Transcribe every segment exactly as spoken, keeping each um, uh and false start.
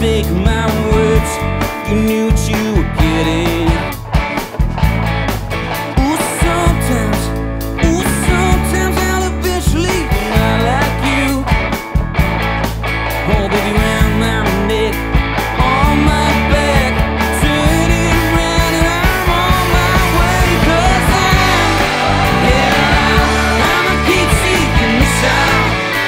stick my words. You knew what you were getting. Ooh, sometimes, ooh, sometimes I'll eventually be not like you. Oh, baby, round my neck, on my back, turn it around and I'm on my way. 'Cause I'm, yeah, I'ma keep seeking this out.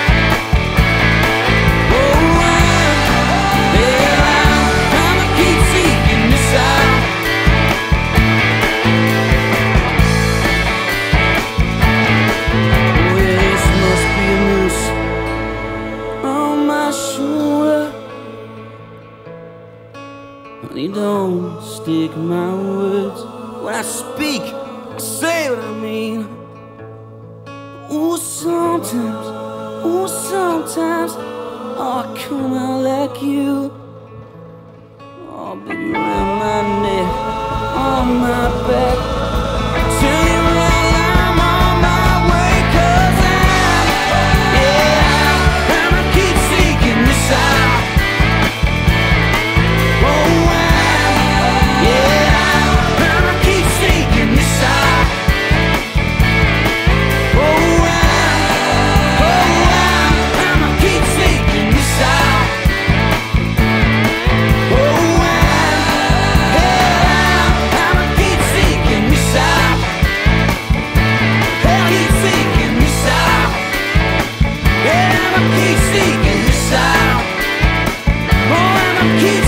Honey, don't stick my words. When I speak, I say what I mean. Ooh, sometimes, ooh, sometimes, oh, I come out like you. Oh, baby, around my neck, on my back, turn it around, I'm on my way. 'Cause I'm, yeah, I'ma keep seeking this out. Keep